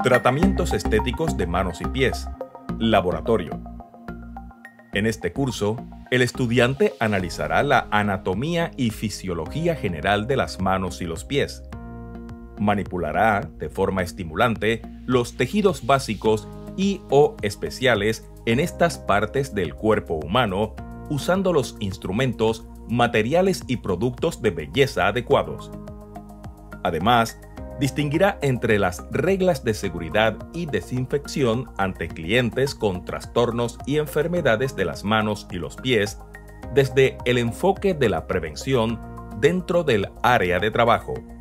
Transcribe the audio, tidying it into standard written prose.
Tratamientos estéticos de manos y pies. Laboratorio. En este curso, el estudiante analizará la anatomía y fisiología general de las manos y los pies. Manipulará de forma estimulante los tejidos básicos y/o especiales en estas partes del cuerpo humano, usando los instrumentos, materiales y productos de belleza adecuados. Además, distinguirá entre las reglas de seguridad y desinfección ante clientes con trastornos y enfermedades de las manos y los pies, desde el enfoque de la prevención dentro del área de trabajo.